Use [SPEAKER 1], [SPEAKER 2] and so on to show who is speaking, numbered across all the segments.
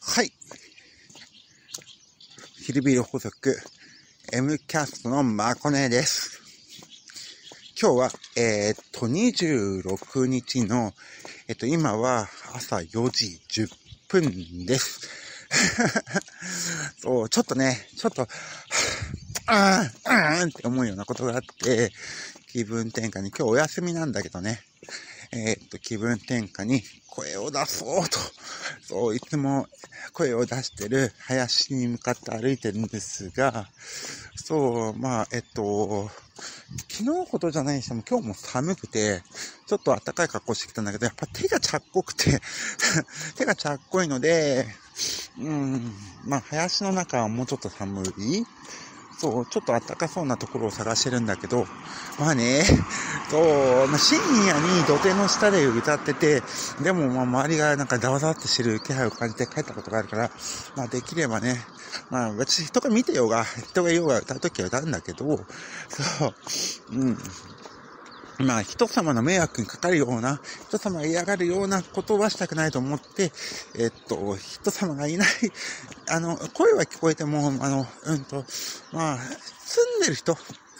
[SPEAKER 1] はい。ヒルビル補足 M キャストのまこねです。今日は、26日の、今は朝4時10分です。そう、ちょっと、って思うようなことがあって、気分転換に、今日お休みなんだけどね、気分転換に声を出そうと、そう、いつも声を出してる林に向かって歩いてるんですが、そう、昨日ほどじゃないにしても今日も寒くて、ちょっと暖かい格好してきたんだけど、やっぱ手がちゃっこくて、手がちゃっこいので、林の中はもうちょっと寒い。そう、ちょっと暖かそうなところを探してるんだけど、深夜に土手の下で歌ってて、でも周りがなんかざわざわってしてる気配を感じて帰ったことがあるから、できればね、別に人が見てようが、人がいようが歌うときは歌うんだけど、人様の迷惑にかかるような、人様が嫌がるようなことはしたくないと思って、人様がいない、声は聞こえても、住んでる人、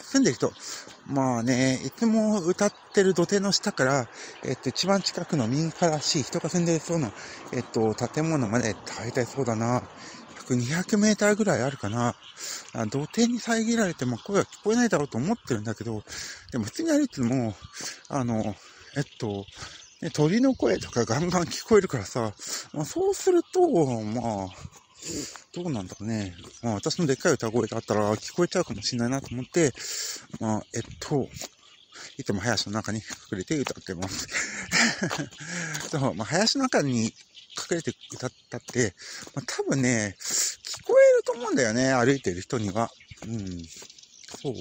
[SPEAKER 1] いつも歌ってる土手の下から、一番近くの民家らしい人が住んでるそうな、建物まで、大体そうだな、200メーターぐらいあるかな。土手に遮られても声は聞こえないだろうと思ってるんだけど、でも普通に歩いてても、鳥の声とかガンガン聞こえるからさ、そうすると、どうなんだろうね。私のでっかい歌声だったら聞こえちゃうかもしれないなと思って、いつも林の中に隠れて歌ってます。そう、林の中に隠れて歌ったって、多分ね、聞こえると思うんだよね、歩いてる人には。そう。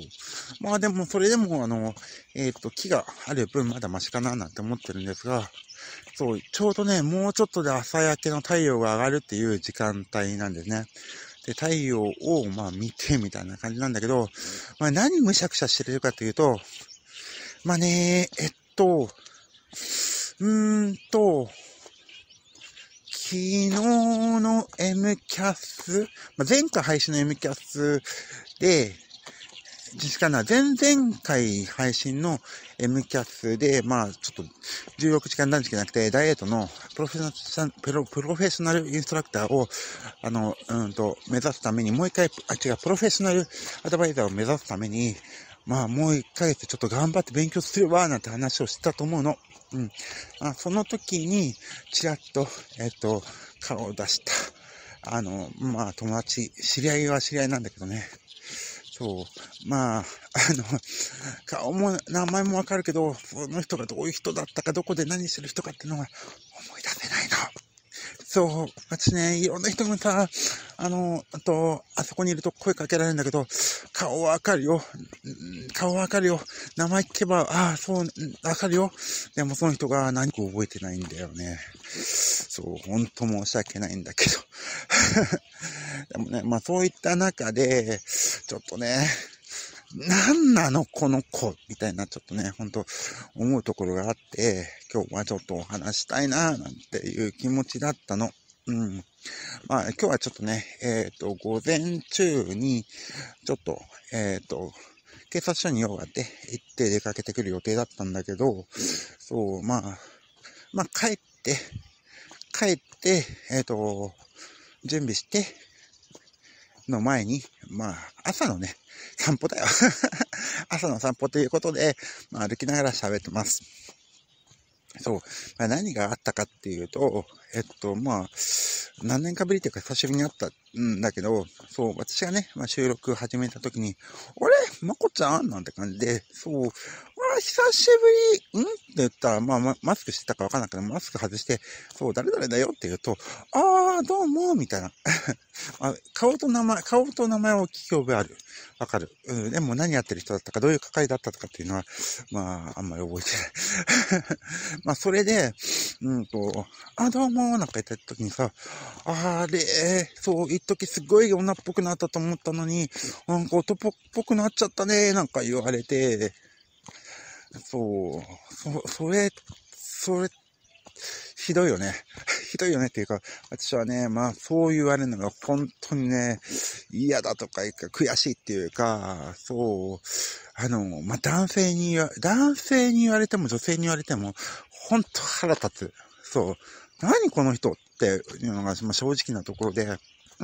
[SPEAKER 1] でも、それでも、木がある分まだマシかななんて思ってるんですが、そう、ちょうどね、もうちょっとで朝焼けの太陽が上がるっていう時間帯なんですね。で、太陽を、見てみたいな感じなんだけど、何むしゃくしゃしてるかというと、昨日の M キャス、前回配信の M キャスで、前々回配信の M キャスで、ちょっと16時間断食じゃなくて、ダイエットのプロフェッショナルインストラクターを、目指すために、もう一回、プロフェッショナルアドバイザーを目指すために、もう1ヶ月ちょっと頑張って勉強するわ、なんて話をしてたと思うの。その時に、ちらっと、顔を出した。友達、知り合いは知り合いなんだけどね。そう。顔も名前もわかるけど、その人がどういう人だったか、どこで何してる人かっていうのが思い出せないの。そう。私ね、いろんな人がさ、あそこにいると声かけられるんだけど、顔わかるよ。名前聞けば、わかるよ。でもその人が何か覚えてないんだよね。そう、ほんと申し訳ないんだけど。でもね、そういった中で、ちょっとね、なんなのこの子みたいな、ちょっとね、ほんと思うところがあって、今日はちょっとお話したいななんていう気持ちだったの。今日はちょっとね、午前中に、ちょっと、警察署に用があって行って出かけてくる予定だったんだけど、そう、帰って、準備して、の前に、朝のね、散歩だよ。朝の散歩ということで、歩きながら喋ってます。そう。何があったかっていうと、何年かぶりというか久しぶりに会ったんだけど、そう、私がね、収録始めた時に、あれまこちゃんなんて感じで、そう、久しぶりって言ったら、マスクしてたかわかんないけど、マスク外して、そう、誰々だよって言うと、どうも、みたいな。顔と名前を聞き覚えある。わかる。でも何やってる人だったか、どういう係だったとかっていうのは、あんまり覚えてない。それで、どうも、なんか言った時にさ、そう、一時すごい女っぽくなったと思ったのに、なんか男っぽくなっちゃったね、なんか言われて、それ、ひどいよね。 ひどいよねっていうか、私はね、そう言われるのが本当にね、嫌だとか悔しいっていうか、そう、男性に言われても女性に言われても、本当腹立つ。そう。何この人っていうのが、正直なところで、うん。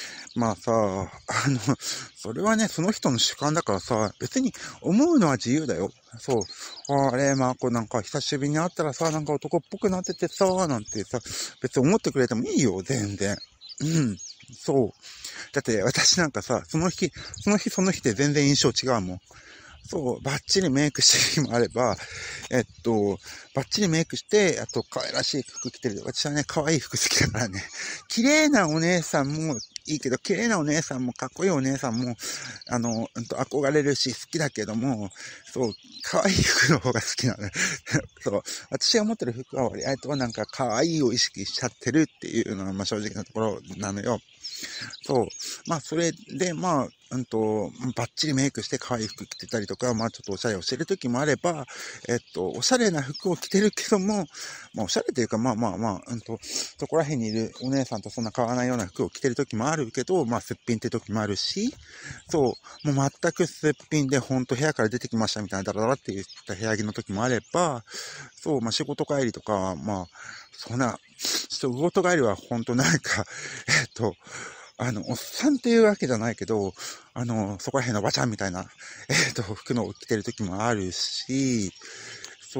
[SPEAKER 1] それはね、その人の主観だからさ、別に思うのは自由だよ。そう。なんか久しぶりに会ったらさ、なんか男っぽくなっててさ、なんてさ、別に思ってくれてもいいよ、全然。うん。そう。だって私なんかさ、その日で全然印象違うもん。そう、バッチリメイクしてる日もあれば、バッチリメイクして、可愛らしい服着てる。私はね、可愛い服好きだからね。綺麗なお姉さんもいいけど、綺麗なお姉さんもかっこいいお姉さんも、憧れるし好きだけども、そう、可愛い服の方が好きなの。そう、私が持ってる服は割合となんか可愛いを意識しちゃってるっていうのが、正直なところなのよ。そう。それで、バッチリメイクして可愛い服着てたりとか、ちょっとおしゃれをしてる時もあれば、おしゃれな服を着てるけども、おしゃれというか、そこら辺にいるお姉さんとそんな変わらないような服を着てる時もあるけど、すっぴんって時もあるし、そう、もう全くすっぴんで、ほんと部屋から出てきましたみたいな、ダラダラって言った部屋着の時もあれば、そう、仕事帰りとか、そんな、仕事帰りはほんとなんか、おっさんっていうわけじゃないけど、そこら辺のおばちゃんみたいな、服のを着てる時もあるし、そう、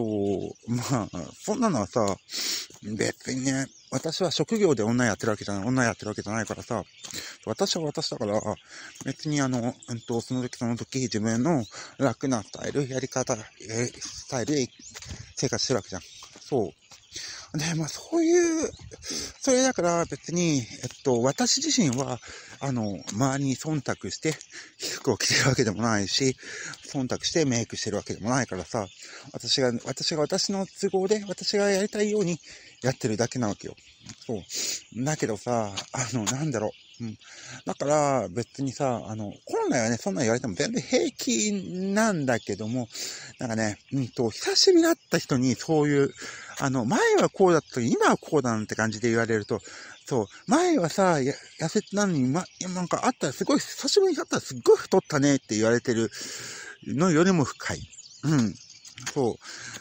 [SPEAKER 1] そんなのはさ、別にね、私は職業で女やってるわけじゃないからさ、私は私だから、別にその時自分の楽なスタイル、スタイルで生活してるわけじゃん。そう。で、それだから別に、私自身は、周りに忖度して服を着てるわけでもないし、忖度してメイクしてるわけでもないからさ、私が私の都合で、私がやりたいようにやってるだけなわけよ。そう。だけどさ、なんだろう。うん。だから別にさ、本来はね、そんな言われても全然平気なんだけども、なんかね、久しぶりに会った人にそういう、前はこうだったけど、今はこうだなんて感じで言われると、そう、前はさ、痩せてたのに、なんかあったらすごい、久しぶりに会ったらすっごい太ったねって言われてるのよりも深い。うん。そう。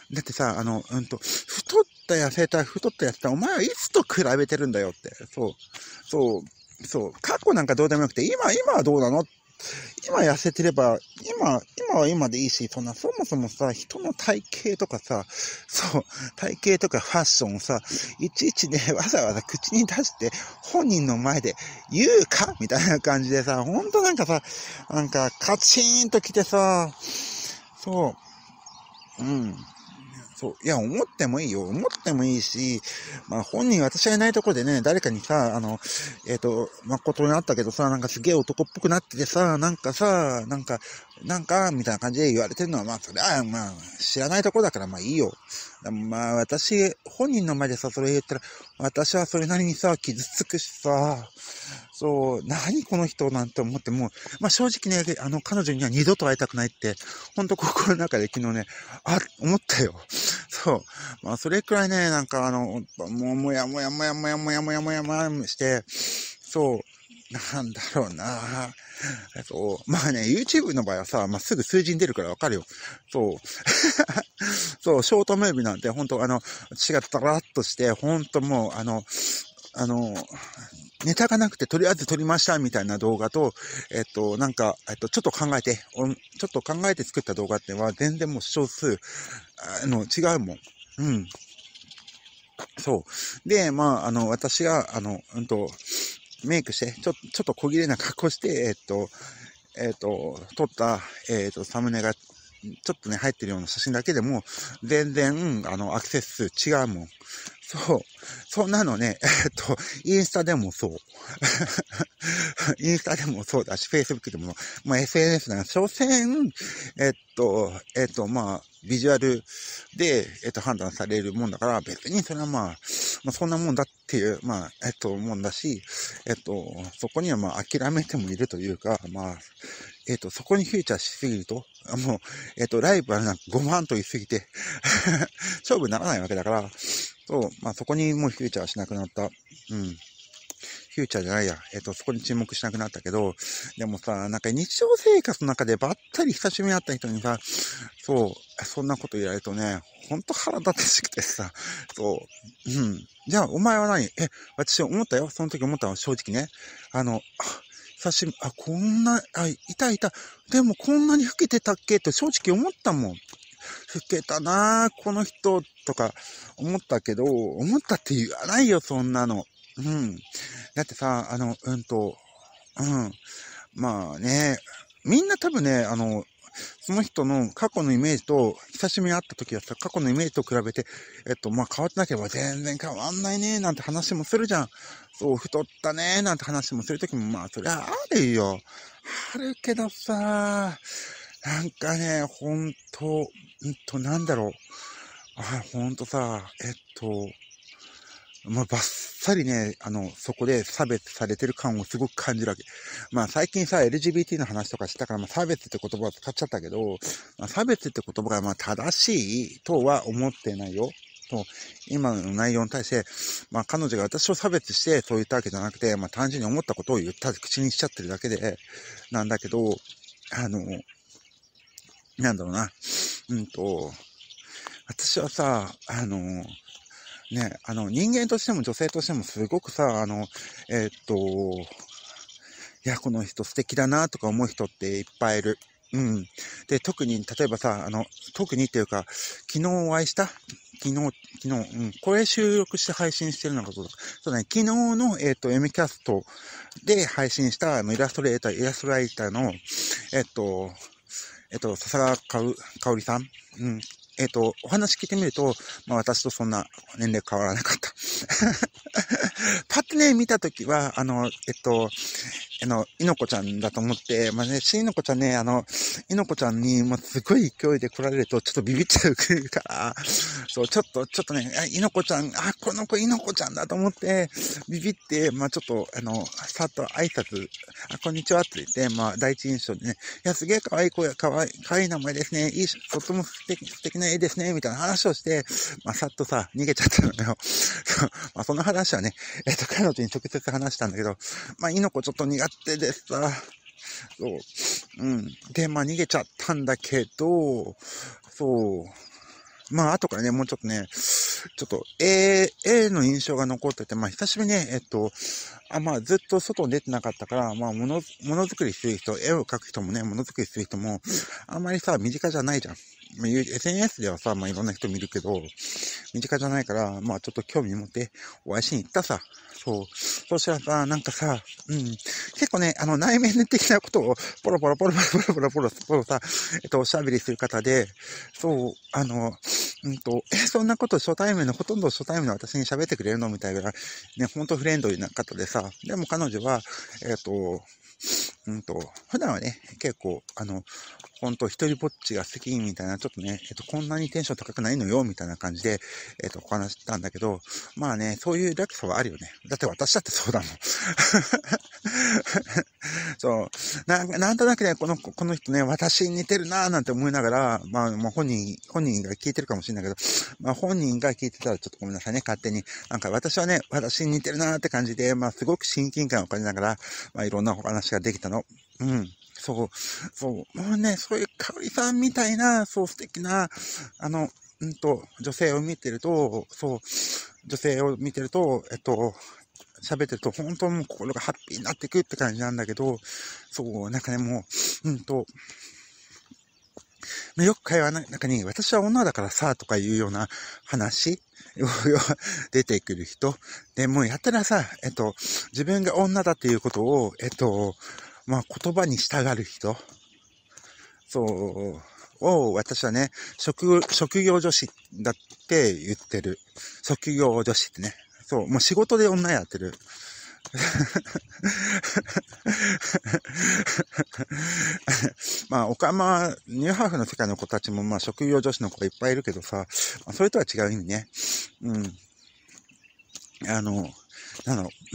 [SPEAKER 1] だってさ、太った痩せた、お前はいつと比べてるんだよって。そう。過去なんかどうでもよくて、今はどうなの？今痩せてれば、今は今でいいし、そもそもさ、人の体型とかさ、そう、体型とかファッションをさ、いちいちね、わざわざ口に出して、本人の前で言うかみたいな感じでさ、ほんとなんかさ、なんかカチーンと来てさ、そう、うん。そう。いや、思ってもいいよ。思ってもいいし、本人私がいないところでね、誰かにさ、誠にあったけどさ、なんかすげえ男っぽくなっててさ、なんかさ、みたいな感じで言われてるのは、それは、知らないところだから、いいよ。本人の前でさ、それ言ったら、私はそれなりにさ、傷つくしさ、そう、何この人なんて思っても、正直ね、彼女には二度と会いたくないって、ほんと心の中で昨日ね、思ったよ。そう。それくらいね、なんかもやして、そう、なんだろうな。そう。YouTube の場合はさ、すぐ数字に出るからわかるよ。そう。そう、ショートムービーなんて、ほんと私がダラッとして、ほんともう、ネタがなくて、とりあえず撮りました、みたいな動画と、ちょっと考えて作った動画っていうのは、全然もう少数、違うもん。うん。そう。で、私が、メイクして、ちょっと小切れな格好して、撮った、サムネが、ちょっとね、入ってるような写真だけでも、全然、アクセス数違うもん。そう。そんなのね、インスタでもそう。インスタでもそうだし、Facebook でも、SNS なら、所詮、ビジュアルで、判断されるもんだから、別にそれはそんなもんだっていう、もんだし、そこには諦めてもいるというか、そこにフィーチャーしすぎると、ライブはなんか5万と言いすぎて、勝負にならないわけだから、 そう、まあそこにもうフューチャーしなくなった。うん。フューチャーじゃないや。そこに注目しなくなったけど、でもさ、なんか日常生活の中でばったり久しぶりに会った人にさ、そう、そんなこと言われるとね、ほんと腹立たしくてさ、そう、うん。じゃあ、お前は何？私思ったよ。その時思ったの、正直ね。久しぶり、こんな、いた。でもこんなに老けてたっけって正直思ったもん。老けたなぁ、この人、とか思ったけど、思ったって言わないよ、そんなの。うん。だってさ、まあね、みんな多分ね、その人の過去のイメージと、久しぶりに会った時はさ、過去のイメージと比べて、まあ変わってなければ全然変わんないね、なんて話もするじゃん。そう、太ったね、なんて話もする時も、まあそりゃあるよ。あるけどさ、なんかね、なんだろう。ほんとさ、まあ、バッサリね、そこで差別されてる感をすごく感じるわけ。まあ、最近さ、LGBT の話とかしたから、まあ、差別って言葉を使っちゃったけど、まあ、差別って言葉が、まあ、正しいとは思ってないよ。と、今の内容に対して、まあ、彼女が私を差別してそう言ったわけじゃなくて、まあ、単純に思ったことを言った口にしちゃってるだけで、なんだけど、なんだろうな。私はさ、ね、人間としても女性としてもすごくさ、いや、この人素敵だなとか思う人っていっぱいいる。うん。で、特に、例えばさ、特にっていうか、昨日お会いした昨日、うん。これ収録して配信してるのかそうだ。そうだね。昨日の、M キャストで配信した、イラストライターの、笹川かおりさん。うん。お話聞いてみると、まあ私とそんな年齢変わらなかった。パッとね、見たときは、いのこちゃんだと思って、まあね、いのこちゃんね、いのこちゃんに、もうすごい勢いで来られると、ちょっとビビっちゃうから、そう、ちょっとね、いのこちゃん、この子いのこちゃんだと思って、ビビって、まあちょっと、さっと挨拶、こんにちはって言って、まあ第一印象でね、いや、すげえ可愛い子や、可愛い名前ですね、とっても素敵な絵ですね、みたいな話をして、まあさっとさ、逃げちゃったのよ。まあその話はね、彼女に直接話したんだけど、まあ、いのこちょっと苦手でさ、そう、うん。で、まあ、逃げちゃったんだけど、そう、まあ、後からね、もうちょっとね、ちょっと、絵の印象が残ってて、まあ、久しぶりにね、まあ、ずっと外に出てなかったから、まあ、ものづくりする人、絵を描く人もね、ものづくりする人も、あんまりさ、身近じゃないじゃん。SNS ではさ、まあ、いろんな人見るけど、身近じゃないから、まあ、ちょっと興味持ってお会いしに行ったさ。そう。そうしたらさ、なんかさ、結構ね、内面的なことを、ポロさ、おしゃべりする方で、そう、そんなことほとんど初対面の私に喋ってくれるのみたいな、ね、ほんとフレンドリーな方でさ、でも彼女は、普段はね、結構、ほんと一人ぼっちが好きみたいな、ちょっとね、こんなにテンション高くないのよ、みたいな感じで、お話したんだけど、まあね、そういう落差はあるよね。だって私だってそうだもん。そう。なんとなくね、この人ね、私に似てるなーなんて思いながら、まあ本人が聞いてるかもしれないけど、まあ本人が聞いてたらちょっとごめんなさいね、勝手に。なんか私はね、私に似てるなーって感じで、まあすごく親近感を感じながら、まあいろんなお話ができたの。うん。そう。もうね、そういう香織さんみたいな、そう素敵な、女性を見てると、喋ってると、本当もう心がハッピーになっていくって感じなんだけど、そう、なんかね、もう、よく会話の中に、私は女だからさ、とかいうような話出てくる人。で、もうやったらさ、自分が女だっていうことを、まあ、言葉にしたがる人。そう、私はね、職業女子だって言ってる。職業女子ってね。そう、もう仕事で女やってる。まあ、ニューハーフの世界の子たちも、まあ、職業女子の子がいっぱいいるけどさ、まあ、それとは違う意味ね。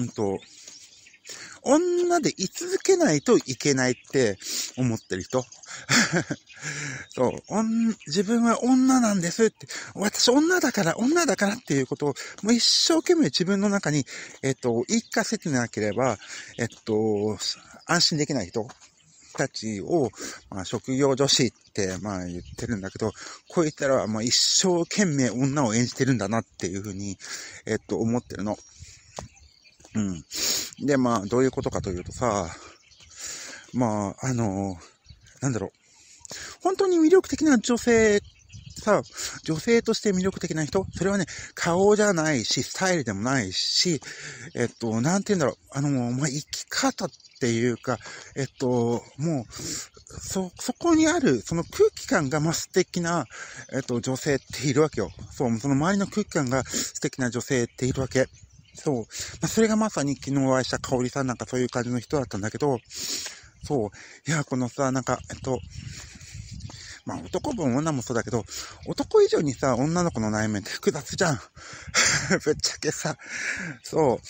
[SPEAKER 1] 女で居続けないといけないって思ってる人。 そう、自分は女なんですって、私女だからっていうことを、もう一生懸命自分の中に、言い聞かせてなければ、安心できない人たちを、まあ、職業女子って、まあ言ってるんだけど、こう言ったら、まあ一生懸命女を演じてるんだなっていうふうに、思ってるの。うん。で、まあ、どういうことかというとさ、まあ、なんだろう。本当に魅力的な女性として魅力的な人、それはね、顔じゃないし、スタイルでもないし、なんて言うんだろう。まあ、生き方っていうか、もう、そこにある、その空気感が、まあ、素敵な、女性っているわけよ。そう、その周りの空気感が素敵な女性っているわけ。そう。まあ、それがまさに昨日お会いした香織さんなんかそういう感じの人だったんだけど、そう。いや、このさ、なんか、まあ男も女もそうだけど、男以上にさ、女の子の内面って複雑じゃん。ぶっちゃけさ、そう、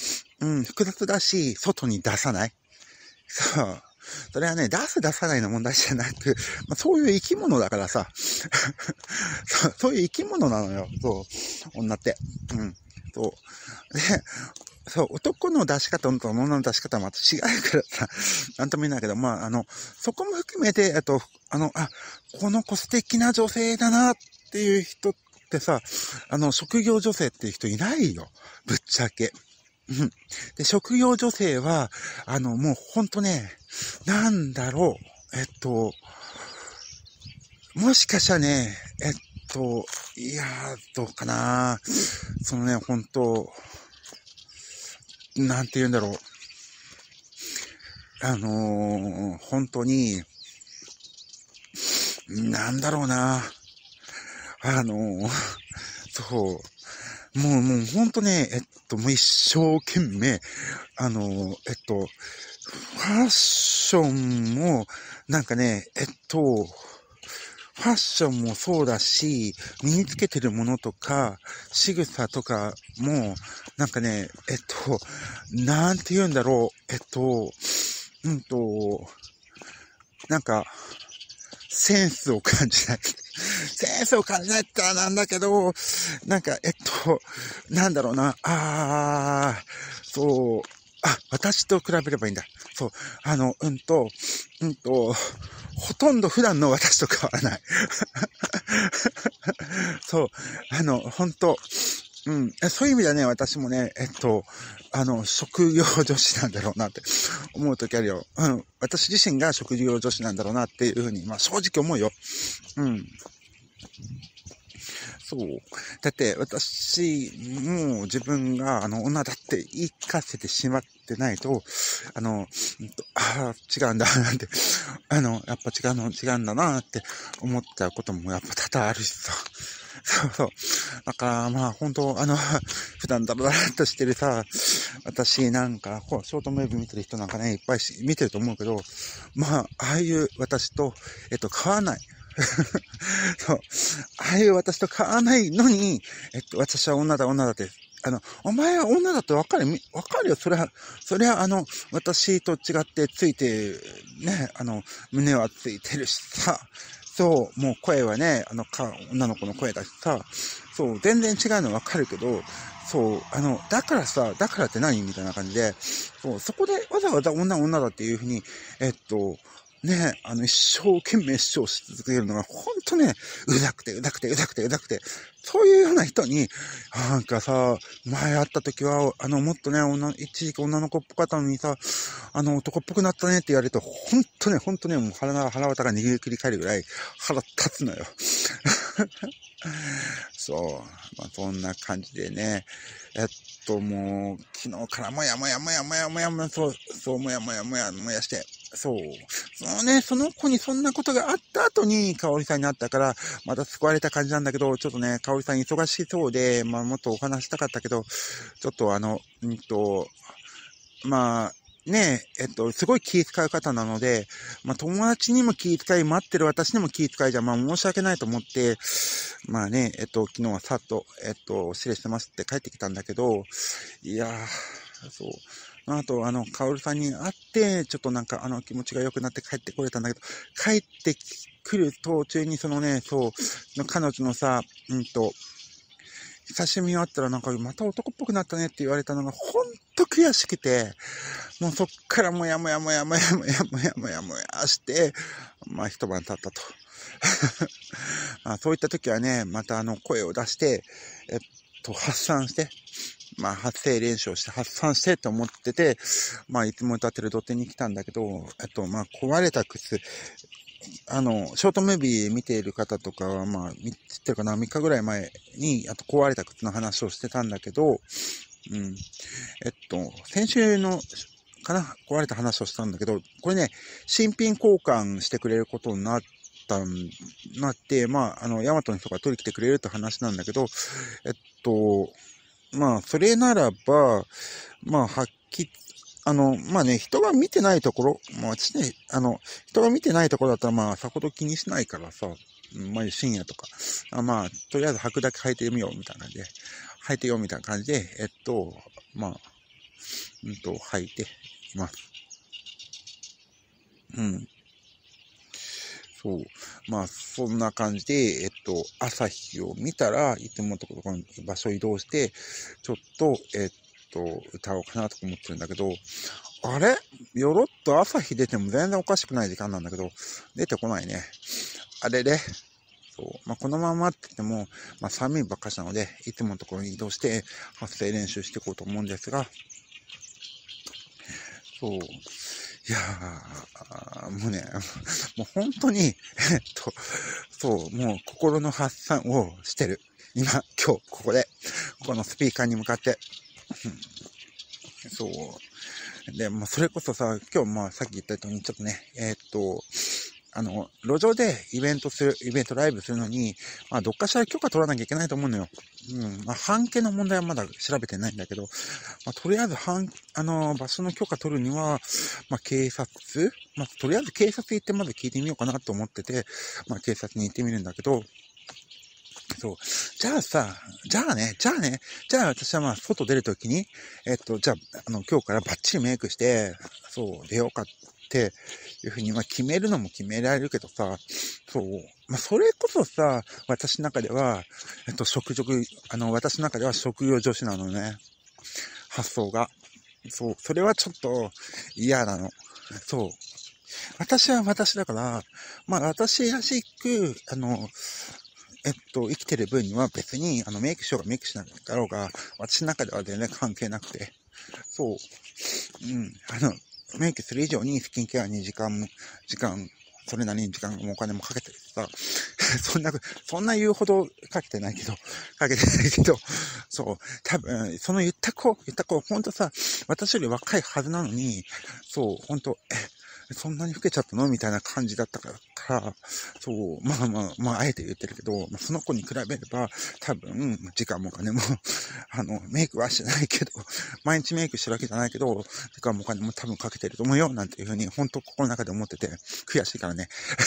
[SPEAKER 1] 複雑だし、外に出さない。そう。それはね、出さないの問題じゃなく、まあ、そういう生き物だからさ、そういう生き物なのよ。そう、女って。そう。で、そう、男の出し方と女の出し方はまた違うからさ、なんとも言えないけど、まあ、そこも含めて、この子素敵な女性だなっていう人ってさ、職業女性っていう人いないよ。ぶっちゃけ。で、職業女性は、もうほんとね、なんだろう、もしかしたらね、いやー、どうかな。そのね、本て言うんだろう。本当に、なんだろうな。そう。もう本当ね、もう一生懸命、ファッションも、なんかね、ファッションもそうだし、身につけてるものとか、仕草とかも、なんかね、なんて言うんだろう、なんか、センスを感じない。センスを感じないって言ったらなんだけど、なんか、なんだろうな、そう、私と比べればいいんだ。そう、ほとんど普段の私と変わらない。そう、本当そういう意味ではね、私もね、職業女子なんだろうなって思うときあるよ。私自身が職業女子なんだろうなっていうふうに、まあ正直思うよ。そう。だって私、もう自分が女だって言い聞かせてしまってないと、違うんだ、なんて、やっぱ違うんだなって思っちゃうこともやっぱ多々あるしさ。そうそう。だからまあ本当普段だらだらっとしてるさ、私なんか、ショートムービー見てる人なんかね、いっぱい見てると思うけど、まあ、ああいう私と、変わらない。そう。ああいう私と変わらないのに、私は女だって、お前は女だってわかるよ。そりゃ、私と違ってついて、ね、胸はついてるしさ、そう、もう声はね、女の子の声だしさ、そう、全然違うのわかるけど、そう、だからって何みたいな感じで、そう、そこでわざわざ女だっていうふうに、ね、一生懸命主張し続けるのが、ほんとね、うざくて、そういうような人に、なんかさ、前会った時は、もっとね、一時期女の子っぽかったのにさ、男っぽくなったねって言われると、ほんとね、もう腹渡が握りくり返るぐらい腹立つのよ。そう。まあ、そんな感じでね。もう、昨日からもや、もやして、そう。その子にそんなことがあった後に、香織さんに会ったから、また救われた感じなんだけど、ちょっとね、香織さん忙しそうで、まあ、もっとお話したかったけど、ちょっとまあ、ねすごい気遣う方なので、まあ友達にも気遣い、待ってる私にも気遣いじゃ、まあ申し訳ないと思って、まあね、昨日はさっと、失礼してますって帰ってきたんだけど、いやそう。あと、カオルさんに会って、ちょっとなんか、気持ちが良くなって帰ってこれたんだけど、帰ってくる途中に、そのね、そう、彼女のさ、久しぶりに会ったらなんか、また男っぽくなったねって言われたのが、ほんと悔しくて、もうそっからもやもやもやもやもやもやもやもやして、まあ一晩経ったと。そういった時はね、また声を出して、発散して、発声練習をして発散してと思ってて、いつも歌ってる土手に来たんだけど、壊れた靴、ショートムービー見ている方とかは、知ってるかな、3日ぐらい前に、壊れた靴の話をしてたんだけど、先週の、壊れた話をしたんだけど、これね、新品交換してくれることになって、ヤマトの人が取り来てくれるって話なんだけど、それならば、人が見てないところ、私ね、人が見てないところだったら、さほど気にしないからさ、深夜とか、とりあえず履くだけ履いてみよう、みたいな感じで、履いてよ、みたいな感じで、履いています。そう。そんな感じで、朝日を見たらいつものところに場所移動して、ちょっと、歌おうかなと思ってるんだけど、あれよろっと朝日出ても全然おかしくない時間なんだけど、出てこないね。あれで、そう。このままって言っても、寒いばっかしなので、いつものところに移動して、発声練習していこうと思うんですが、そう。いやー、もうね、もう本当に、そう、もう心の発散をしてる。今、今日、ここで、このスピーカーに向かって。そう。で、それこそさ、今日、さっき言ったように、ちょっとね、路上でイベントライブするのに、どっかしら許可取らなきゃいけないと思うのよ。半径の問題はまだ調べてないんだけど、とりあえず場所の許可取るには、警察とりあえず警察行ってまず聞いてみようかなと思ってて、警察に行ってみるんだけど、そう。じゃあ私は外出るときに、じゃあ、今日からバッチリメイクして、そう、出ようかっていうふうに、決めるのも決められるけどさ、そう。それこそさ、私の中では、私の中では職業女子なのね。発想が。そう。それはちょっと嫌なの。そう。私は私だから、私らしく、生きてる分には別に、メイクしようがメイクしなかろうが、私の中では全然関係なくて、そう。メイクする以上にスキンケアに時間、それなりに時間もお金もかけてるしさ、そんな言うほどかけてないけど、そう、多分、その言った子、ほんとさ、私より若いはずなのに、そう、ほんと、そんなに老けちゃったのみたいな感じだったから、そう、あえて言ってるけど、その子に比べれば、多分、時間もお金も、メイクはしてないけど、毎日メイクしてるわけじゃないけど、時間もお金も多分かけてると思うよ、なんていうふうに、本当心の中で思ってて、悔しいからね。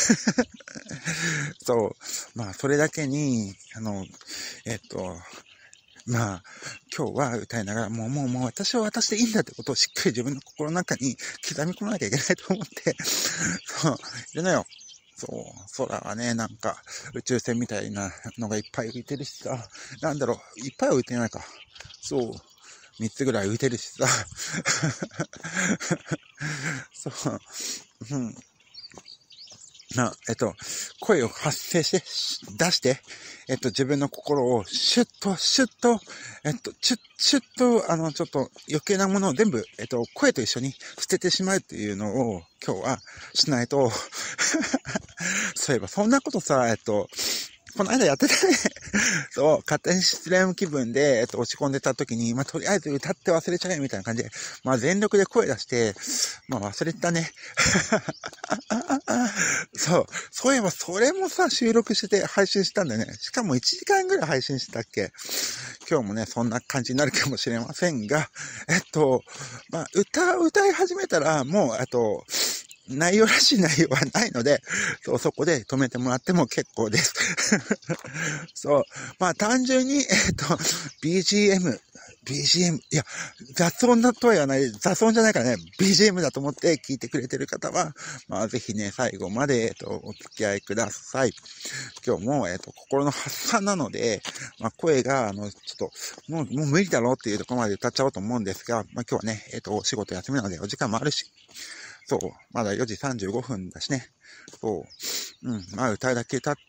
[SPEAKER 1] そう、それだけに、今日は歌いながら、もう私は私でいいんだってことをしっかり自分の心の中に刻み込まなきゃいけないと思って、そう、いるのよ。そう、空はね、なんか宇宙船みたいなのがいっぱい浮いてるしさ、いっぱいは浮いてないか。そう、3つぐらい浮いてるしさ、そう、声を発声して、出して、自分の心をシュッと、シュッと、ちょっと余計なものを全部、声と一緒に捨ててしまうっていうのを今日はしないと、そういえばそんなことさ、この間やってたね。そう、勝手に失恋気分で、落ち込んでた時に、とりあえず歌って忘れちゃえみたいな感じで、全力で声出して、忘れてたね。そういえばそれもさ、収録して配信したんだよね。しかも1時間ぐらい配信したっけ。今日もね、そんな感じになるかもしれませんが、歌い始めたら、もう、 内容らしい内容はないので、そこで止めてもらっても結構です。そう。まあ単純に、BGM、いや、雑音だとは言わない、雑音じゃないからね、BGM だと思って聞いてくれてる方は、まあぜひね、最後まで、お付き合いください。今日も、心の発散なので、まあ声が、ちょっと、もう無理だろうっていうところまで歌っちゃおうと思うんですが、まあ今日はね、お仕事休みなのでお時間もあるし、そう、まだ4時35分だしね、そう、まあ歌うだけ歌って、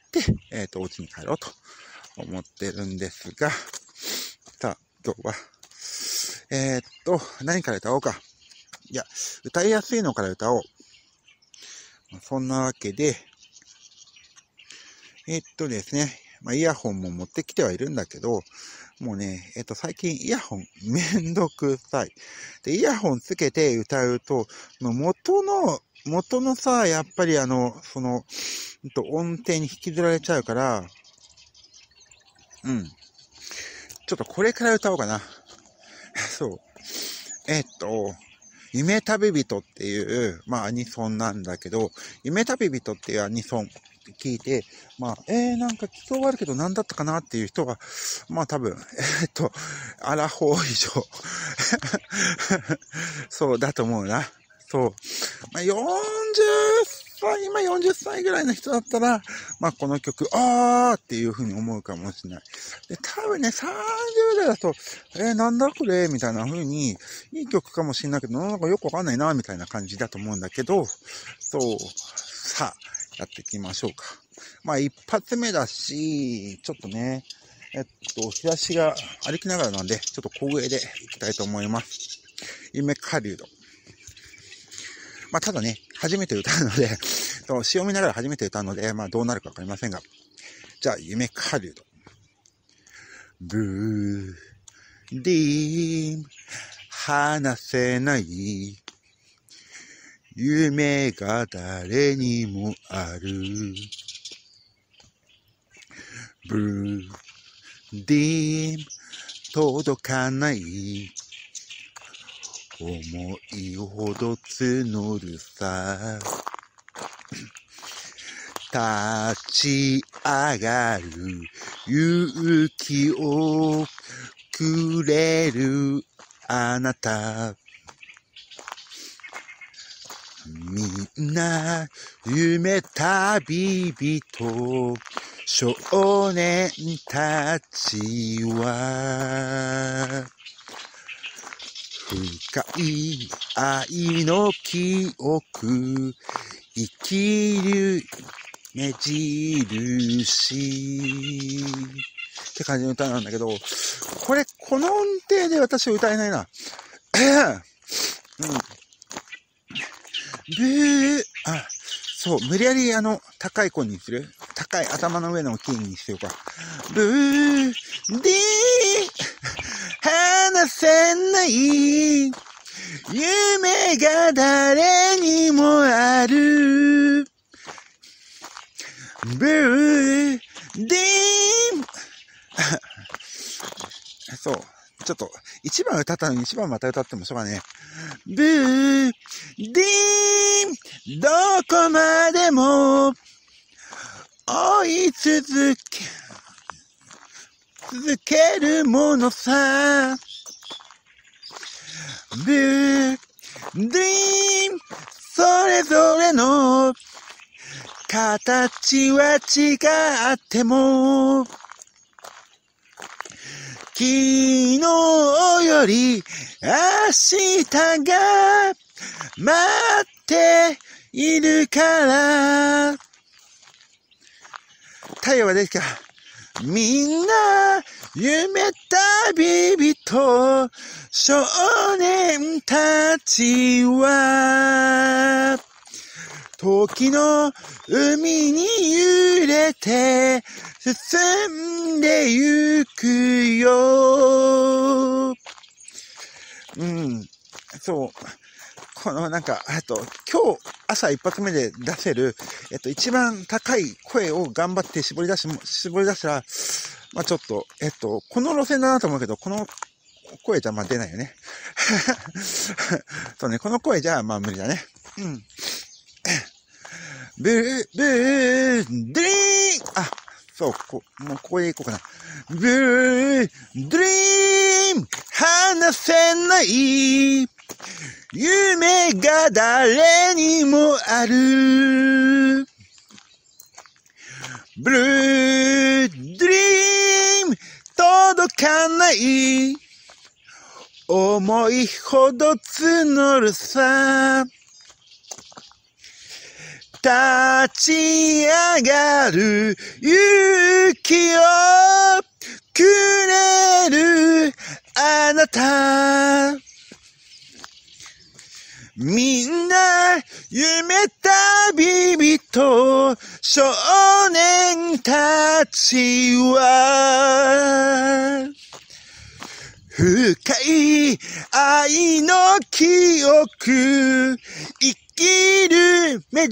[SPEAKER 1] お家に帰ろうと思ってるんですが、さあ、今日は、何から歌おうか。いや、歌いやすいのから歌おう。そんなわけで、ですね、まあ、イヤホンも持ってきてはいるんだけど、もうね、最近イヤホンめんどくさい。で、イヤホンつけて歌うと、元のさ、やっぱり音程に引きずられちゃうから、ちょっとこれから歌おうかな。そう。夢旅人っていう、まあアニソンなんだけど、夢旅人っていうアニソン聞いて、まあ、なんか聞き終わるけど何だったかなっていう人は、まあ多分、アラフォー以上。そうだと思うな。そう。まあ今40歳ぐらいの人だったら、まあこの曲、っていう風に思うかもしれない。で、多分ね、30代だと、なんだこれみたいな風に、いい曲かもしれないけど、なんかよくわかんないな、みたいな感じだと思うんだけど、そう、さあ、やっていきましょうか。まあ一発目だし、ちょっとね、日差しが歩きながらなんで、ちょっと小声でいきたいと思います。夢狩人。まあ、ただね、初めて歌うので、詩を見ながら初めて歌うので、まあ、どうなるかわかりませんが。じゃあ、夢狩人。ブー、ディーム、話せない。夢が誰にもある。ブー、ディーム、届かない。思いほど募るさ。立ち上がる勇気をくれるあなた。みんな夢旅人少年たちは深い愛の記憶生きる目印って感じの歌なんだけど、この音程で私は歌えないな。そう、無理やり高い声にする。高い頭の上のキーにしようか。ブー、ディー、話せない。夢が誰にもある。ブー、ディーン。そう。ちょっと、1番歌ったのに1番また歌ってもしょうがねえ。ブー、ディーン。どこまでも追い続けるものさ。ブー、ディーン。それぞれの形は違っても昨日より明日が待っているから太陽が出てきた。みんな夢旅人少年たちは時の海に揺れて進んでゆくよ。そう。このなんか、今日朝一発目で出せる、一番高い声を頑張って絞り出したら、まあちょっと、この路線だなと思うけど、この声じゃまあ出ないよね。そうね、この声じゃまあ無理だね。 ブー、ブー、ドリームあ、そう、もうここでいこうかな。ブー、ドリーム離せない夢が誰にもある。ブルー、ドリーム届かない思いほど募るさ。立ち上がる勇気をくれるあなた。みんな夢旅人少年たちは深い愛の記憶生きる目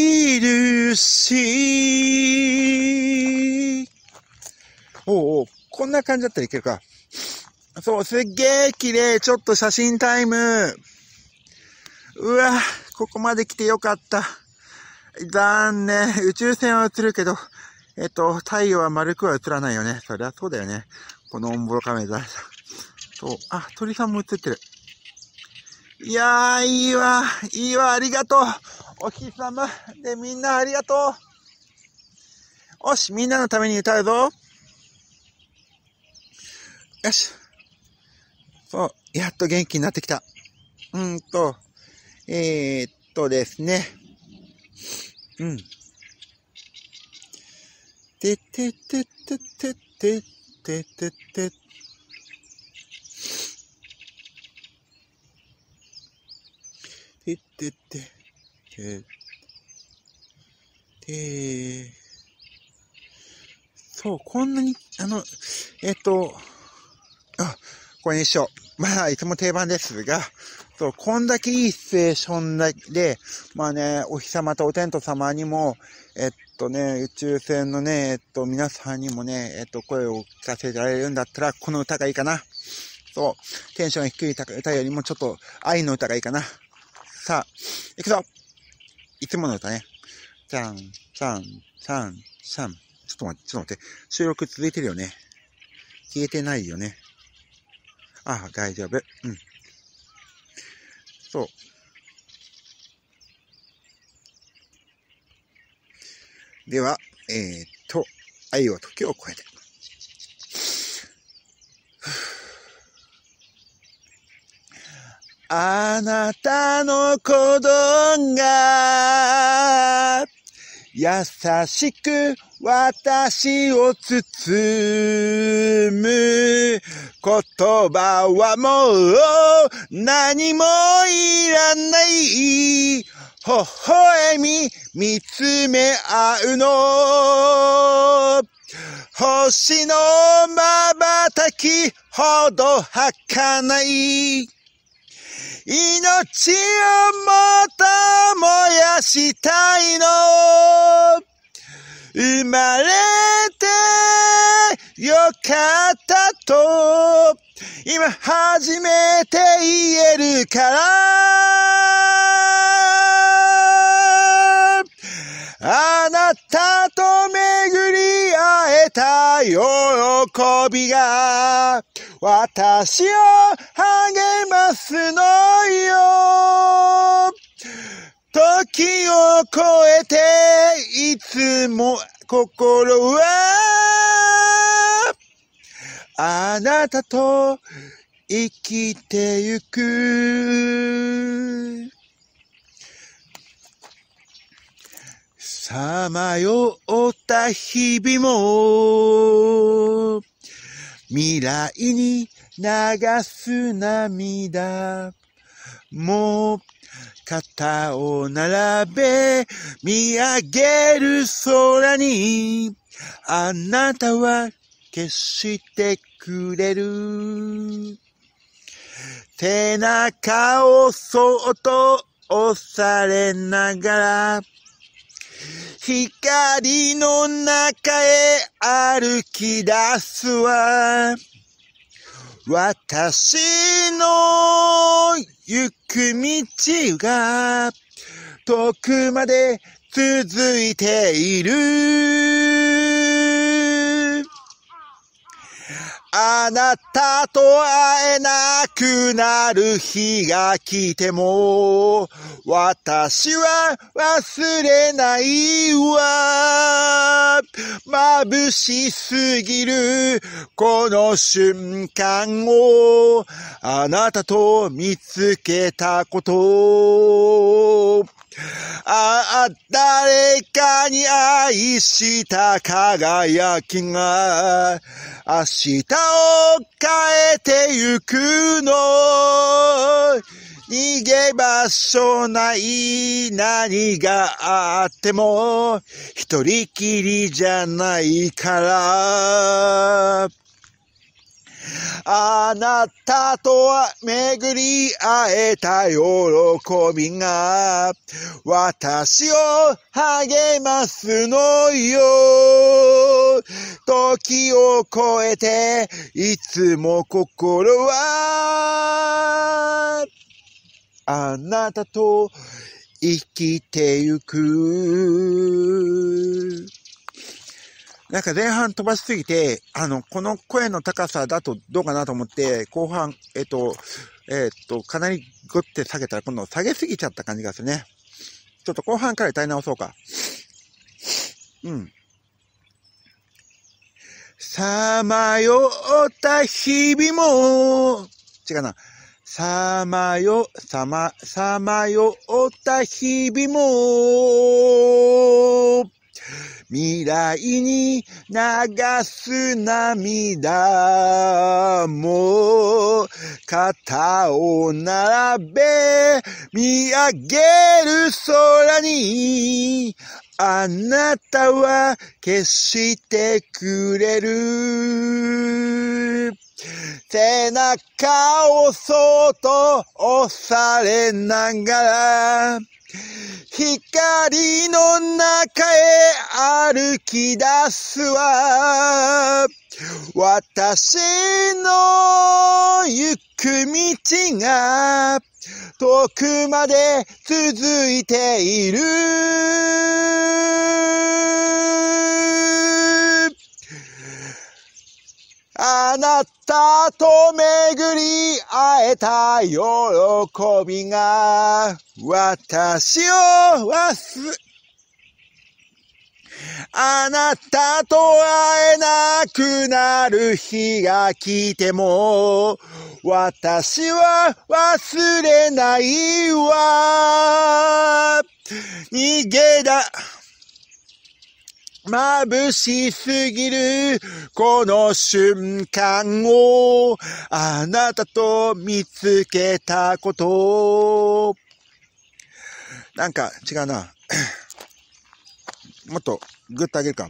[SPEAKER 1] 印。おう、こんな感じだったらいけるか。そう、すっげー綺麗。ちょっと写真タイム。うわ、ここまで来てよかった。残念。宇宙船は映るけど、太陽は丸くは映らないよね。そりゃそうだよね。このオンボロカメラ。そう。あ、鳥さんも映ってる。いやー、いいわ、ありがとう。お日様でみんなありがとう。よし、みんなのために歌うぞ。よし。そう、やっと元気になってきた。ですね。ててててててててて。ててててそう、こんなに、これにしよう。まあ、いつも定番ですが、そう、こんだけいいシチュエーションで、まあね、お日様とお天道様にも、宇宙船のね、皆さんにもね、声を聞かせられるんだったら、この歌がいいかな。そう、テンション低い歌よりもちょっと愛の歌がいいかな。さあ、行くぞ。いつもの歌ね。ちゃん。ちょっと待って。収録続いてるよね。消えてないよね。あ、大丈夫。そう。では、愛は時を超えて。あなたの鼓動が優しく私を包む。言葉はもう何もいらない。微笑み見つめ合うの。星の瞬きほど儚い。命をもっと燃やしたいの。生まれてよかったと今初めて言えるからあなたと巡り会えた喜びが私を励ますのよ。時を超えていつも心はあなたと生きてゆく。さまよった日々も未来に流す涙も肩を並べ見上げる空にあなたは消してくれる。背中をそっと押されながら光の中へ歩き出すわ。私の行く道が遠くまで続いている。あなたと会えなくなる日が来ても、私は忘れないわ。眩しすぎるこの瞬間をあなたと見つけたこと。誰かに愛した輝きが明日を変えてゆくの。逃げ場所ない何があっても一人きりじゃないから。あなたと巡り会えた喜びが私を励ますのよ。時を越えていつも心はあなたと生きてゆく。なんか前半飛ばしすぎて、この声の高さだとどうかなと思って、後半、かなりグッて下げたら今度下げすぎちゃった感じがするね。ちょっと後半から歌い直そうか。さまよった日々も、違うな。さまよった日々も、未来に流す涙も、肩を並べ見上げる空に、あなたは消してくれる。背中をそっと押されながら光の中へ歩き出すわ。私の行く道が遠くまで続いている。あなたと巡り会えた喜びが私をあなたと会えなくなる日が来ても私は忘れないわ。逃げだ眩しすぎるこの瞬間をあなたと見つけたこと。なんか違うな。もっとグッと上げるか。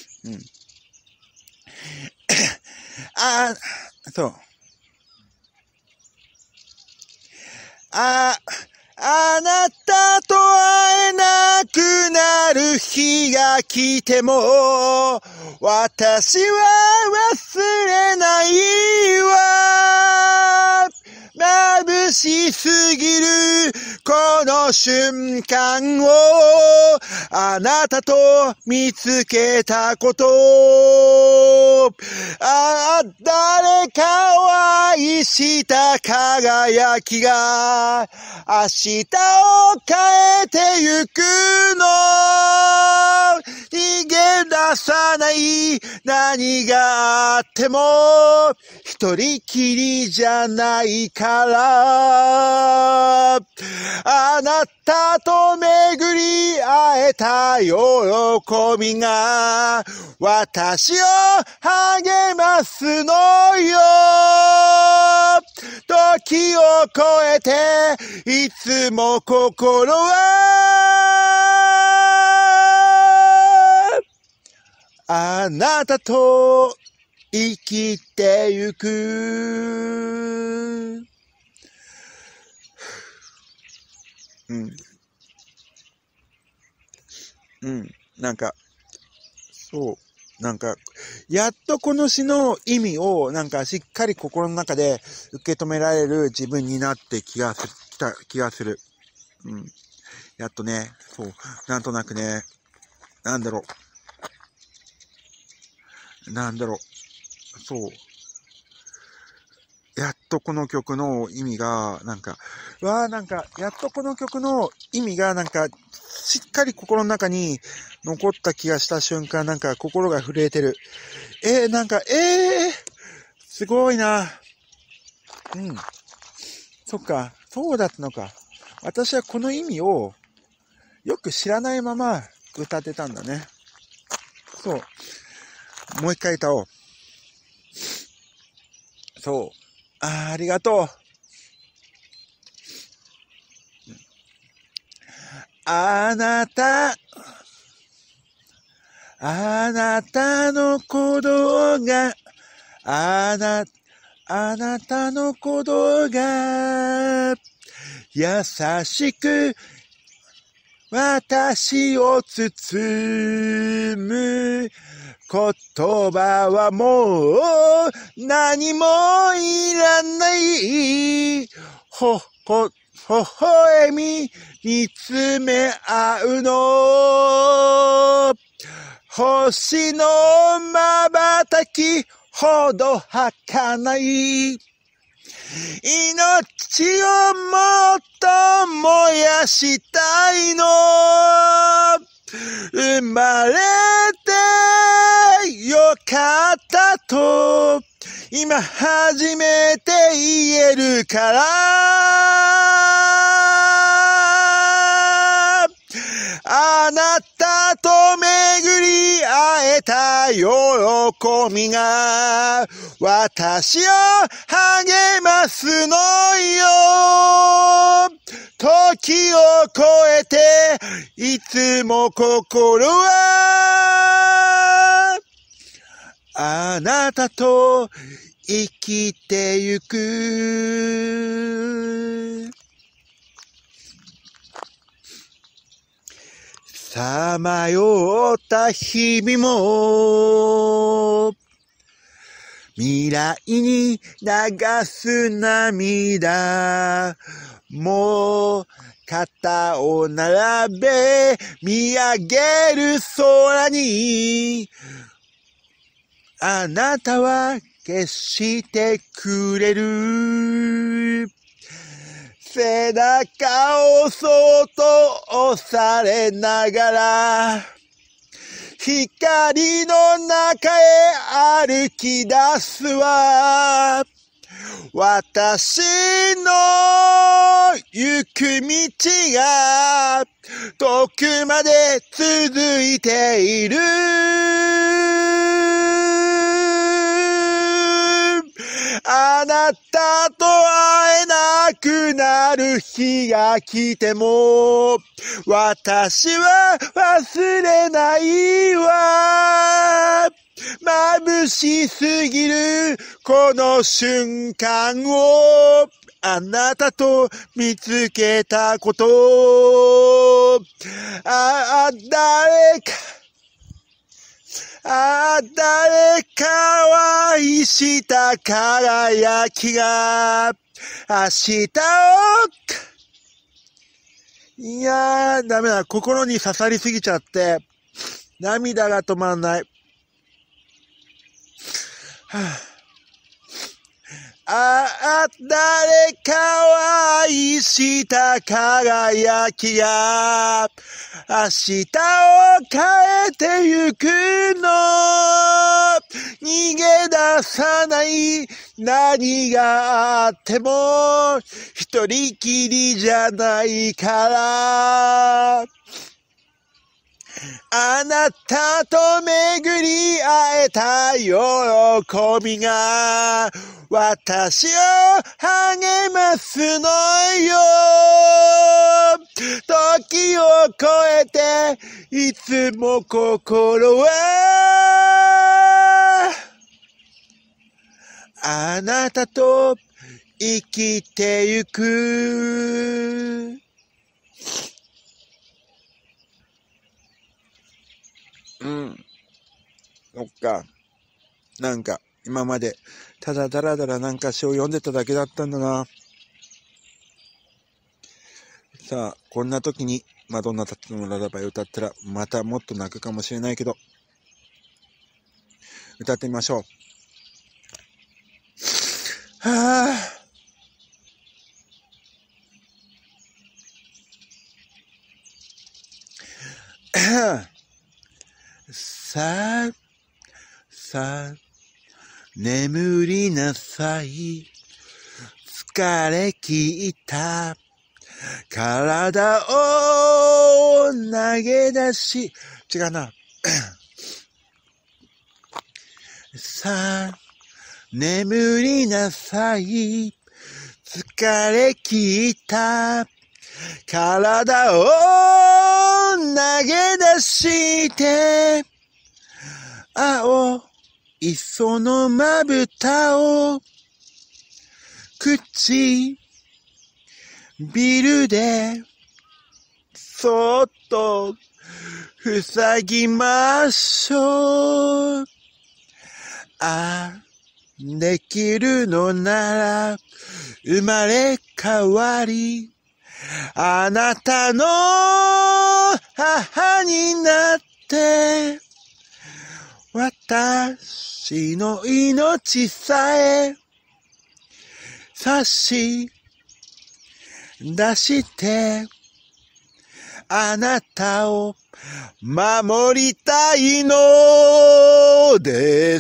[SPEAKER 1] そう。あなたと会えなくなる日が来ても私は忘れないわ。眩しすぎるこの瞬間をあなたと見つけたこと。誰かを愛した輝きが明日を変えてゆくの。逃げ出さない何があっても一人きりじゃないから。あなたと巡り会えた喜びが私を励ますのよ。時を越えていつも心はあなたと生きてゆく。なんか、そう。なんか、やっとこの詩の意味を、なんかしっかり心の中で受け止められる自分になってきた気がする。 やっとね、そう、なんとなくね、なんだろう、そう、やっとこの曲の意味が、やっとこの曲の意味が、しっかり心の中に残った気がした瞬間、心が震えてる。すごいな。うん。そっか、そうだったのか。私はこの意味をよく知らないまま歌ってたんだね。そう。もう一回歌おう。そう。ありがとう。あなたの鼓動が、あなたの鼓動が、優しく私を包む。言葉はもう何もいらない。微笑み見つめ合うの。星の瞬きほど儚い。命をもっと燃やしたいの。生まれてよかったと今初めて言えるから。あなたと巡り会えた喜びが私を励ますのよ。時を超えていつも心はあなたと生きてゆく。さまよった日々も未来に流す涙も肩を並べ見上げる空にあなたは決してくれる。背中をそっと押されながら光の中へ歩き出すわ。私の行く道が遠くまで続いている。あなたと会えなくなる日が来ても私は忘れないわ。眩しすぎるこの瞬間をあなたと見つけたこと。誰かは愛した輝きが明日をダメだ。心に刺さりすぎちゃって涙が止まらない。誰かは愛した輝きが明日を変えてゆくの。逃げ出さない何があっても一人きりじゃないから。あなたと巡り会えた喜びが私を励ますのよ。時を超えていつも心はあなたと生きてゆく。そっか。今まで、ただだらだら詩を読んでただけだったんだな。 さあ、こんな時にマドンナたちのララバイを歌ったら、またもっと泣くかもしれないけど、歌ってみましょう。はぁ。さあ、さあ、眠りなさい。疲れ切った体を投げ出し、違うな。さあ、眠りなさい。疲れ切った体を投げ出して、青いそのまぶたを口ビルでそっと塞ぎましょう。できるのなら生まれ変わり、あなたの母になって私の命さえ差し出してあなたを守りたいのです。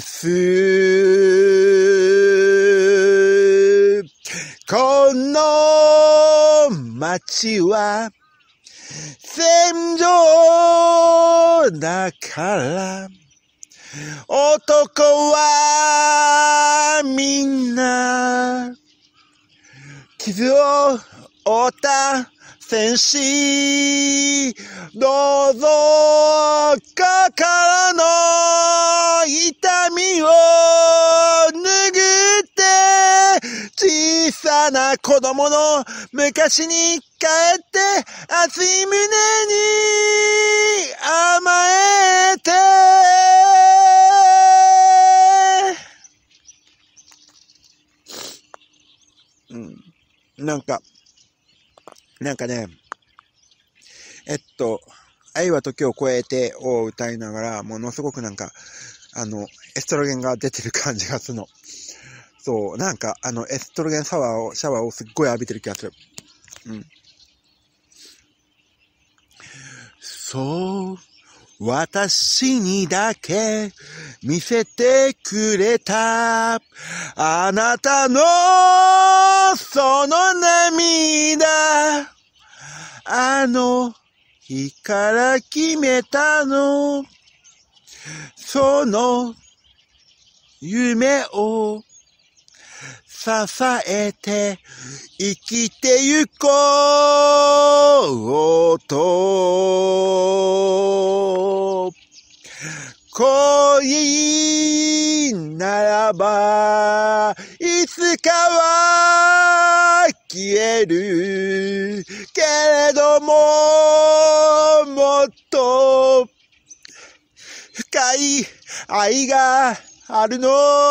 [SPEAKER 1] この街は戦場だから男はみんな傷を負った戦士、どうぞ心の痛みを拭って小さな子供の昔に帰って熱い胸に甘えて、なんかね、愛は時を超えてを歌いながら、ものすごくエストロゲンが出てる感じがするの。そう、エストロゲンシャワーをすっごい浴びてる気がする。そう、私にだけ見せてくれたあなたのその涙、あの日から決めたの、その夢を支えて生きてゆこうと、恋ならばいつかは消えるけれども、もっと深い愛があるの。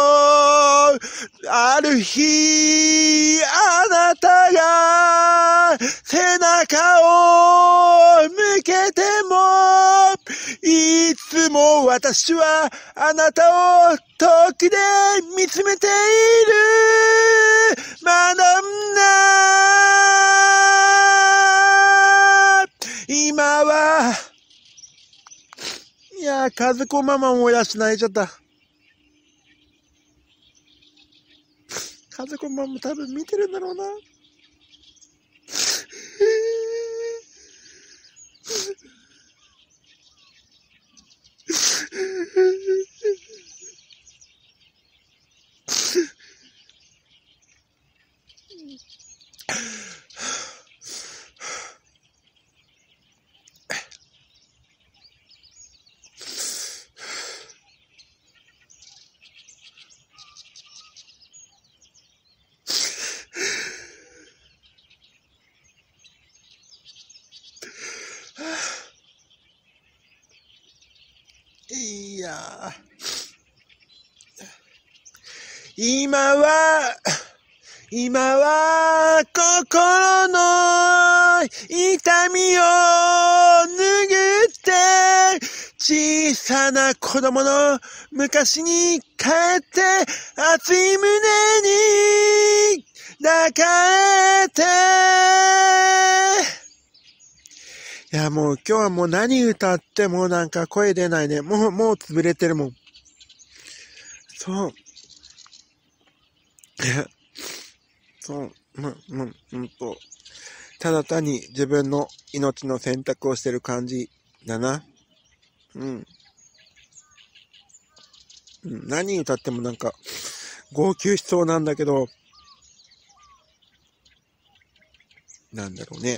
[SPEAKER 1] ある日あなたが背中を向けても、いつも私はあなたを遠くで見つめている。マドンナ、今はいやー、和子ママも養えちゃった。和子ママも多分見てるんだろうな。いやー、今は心の痛痛みを拭って小さな子供の昔に帰って熱い胸に抱かれて。いや、もう今日はもう何歌ってもなんか声出ないね。もう潰れてるもん。そう。そう。ただ単に自分の命の選択をしてる感じだな。何歌ってもなんか号泣しそうなんだけど、なんだろうね。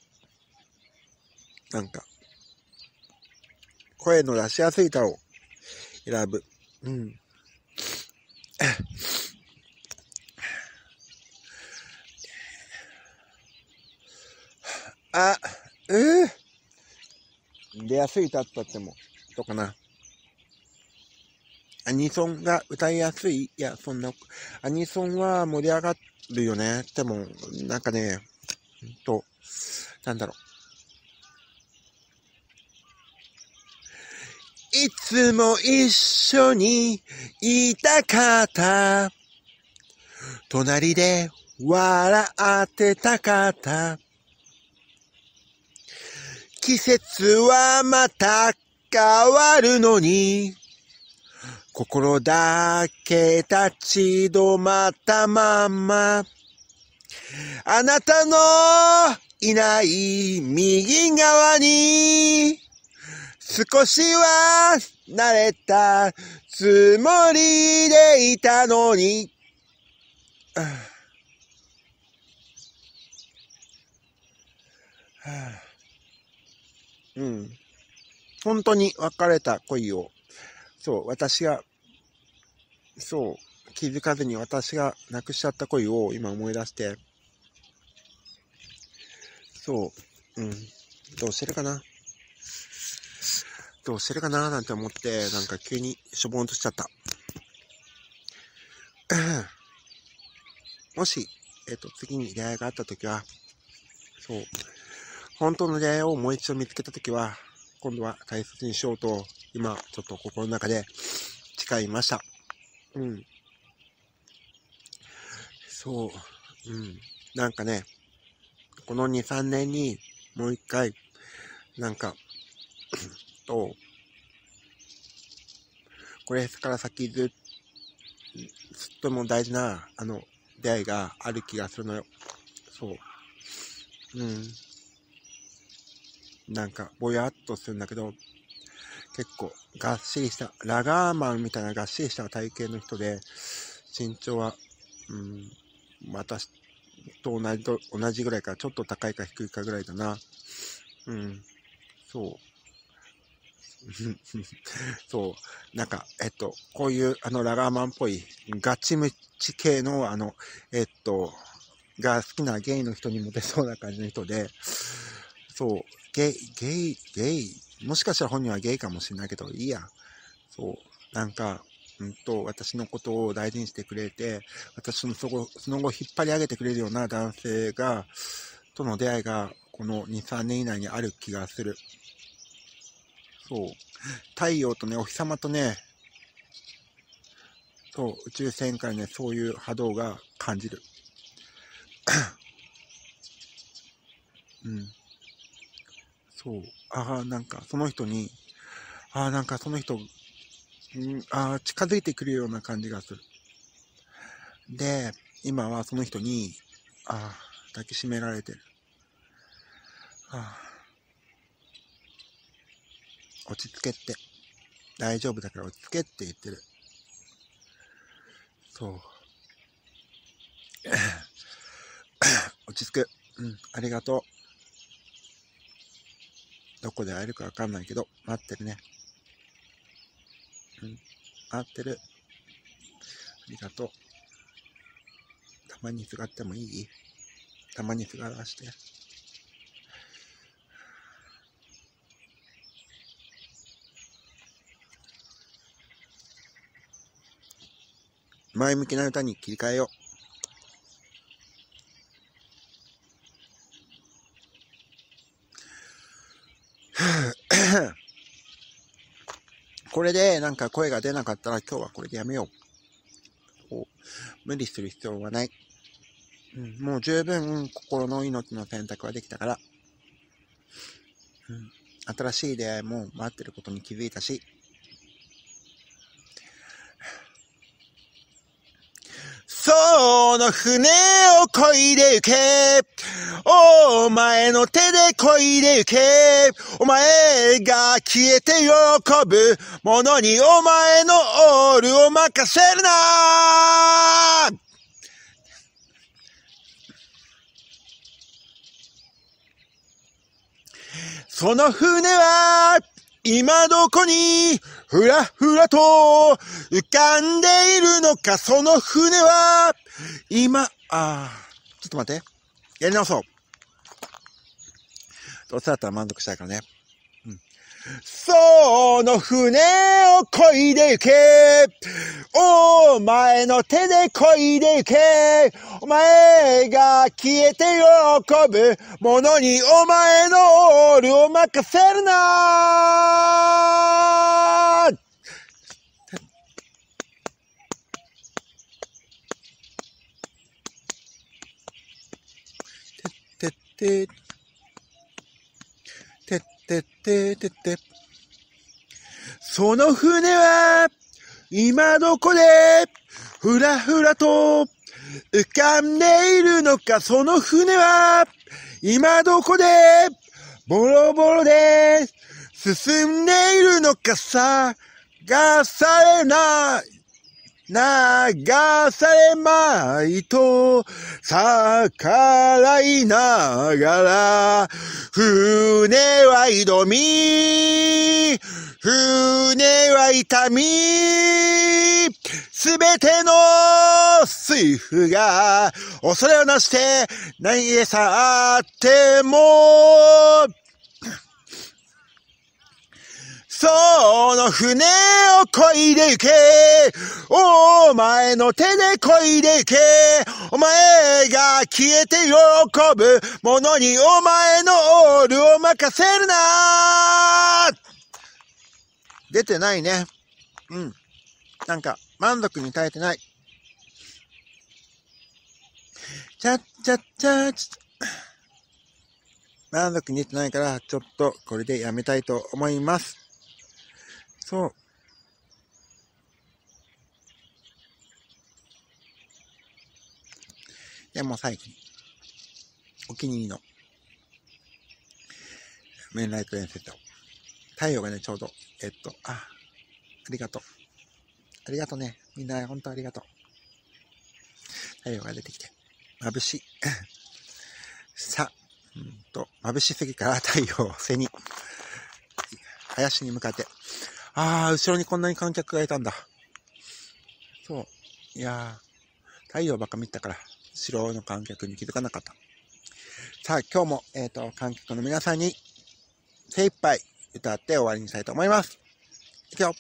[SPEAKER 1] なんか、声の出しやすい歌を選ぶ。出やすい歌って言っても、どうかな。アニソンが歌いやすい？いや、アニソンは盛り上がるよね。でも、なんかね、なんだろう。いつも一緒にいたかった。隣で笑ってたかった。季節はまた変わるのに、心だけ立ち止まったまんま。あなたのいない右側に少しは慣れたつもりでいたのに。本当に別れた恋を、私が、気づかずに私が亡くしちゃった恋を今思い出して、どうしてるかななんて思って、なんか急にしょぼんとしちゃった。もし、次に出会いがあったときは、本当の出会いをもう一度見つけたときは、今度は大切にしようと、今、ちょっと心の中で誓いました。なんかね、この2、3年にもう一回、なんか、これから先ずっとも大事な、出会いがある気がするのよ。なんか、ぼやっとするんだけど、結構、がっしりした、ラガーマンみたいながっしりした体型の人で、身長は、私と同じぐらいか、ちょっと高いか低いかぐらいだな。なんか、こういう、ラガーマンっぽい、ガチムチ系の、が好きなゲイの人にモテそうな感じの人で、ゲイ、もしかしたら本人はゲイかもしれないけど、いいや。なんか、私のことを大事にしてくれて、私のその後引っ張り上げてくれるような男性との出会いが、この2、3年以内にある気がする。太陽とね、お日様とね、宇宙船からね、そういう波動が感じる。なんかその人に、近づいてくるような感じがする。で、今はその人に、抱きしめられてる。落ち着けって。大丈夫だから落ち着けって言ってる。落ち着く。ありがとう。どこで会えるかわかんないけど、待ってるね。待ってる。ありがとう。たまにすがってもいい？たまにすがらして。前向きな歌に切り替えよう。 . これでなんか声が出なかったら今日はこれでやめよう。無理する必要はない。もう十分心の命の選択はできたから、新しい出会いも待ってることに気づいたし、その船を漕いで行け、お前の手で漕いで行け、お前が消えて喜ぶものにお前のオールを任せるな。その船は今どこにふらふらと浮かんでいるのか。その船は今、ちょっと待って。やり直そう。どうせだったら満足したいからね。その船を漕いで行け、お前の手で漕いで行け、お前が消えて喜ぶものにお前のオールを任せるな。てっててってっててって。その船は今どこでふらふらと浮かんでいるのか。その船は今どこでボロボロで進んでいるのか。流されない、流されまいと逆らいながら船は挑み、船は痛み、すべての水夫が恐れをなして投げ去っても、その船を漕いで行け、お前の手で漕いで行け、お前が消えて喜ぶものにお前のオールを任せるな。出てないね。なんか満足に耐えてない。満足に出てないからちょっとこれでやめたいと思います。そう。でも最後に、お気に入りの、メンライト伝説を。太陽がね、ちょうど、ありがとう。ありがとうね。みんな、ほんとありがとう。太陽が出てきて、眩しい。さ、眩しすぎから太陽を背に、林に向かって、後ろにこんなに観客がいたんだ。そう。いやー、太陽ばっか見たから、後ろの観客に気づかなかった。さあ、今日も、観客の皆さんに、精一杯歌って終わりにしたいと思います。いくよ。